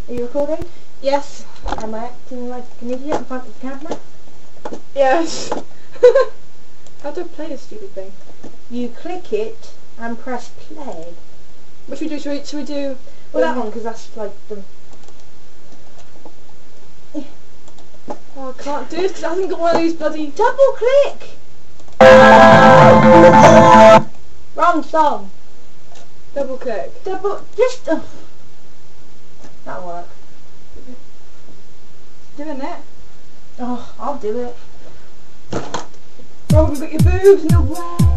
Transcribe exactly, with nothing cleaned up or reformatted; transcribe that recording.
Are you recording? Yes. Am I acting like an idiot in front of the camera? Yes. How do I play this stupid thing? You click it and press play. What should we do? Should we, should we do... Well, um, that one, because that's like the... Oh, I can't do this because I haven't got one of these bloody... Double click! Wrong song. Double click. Double... Just... Uh, that'll work. Doing it. Oh, I'll do it. Oh, we've got your boobs in the way.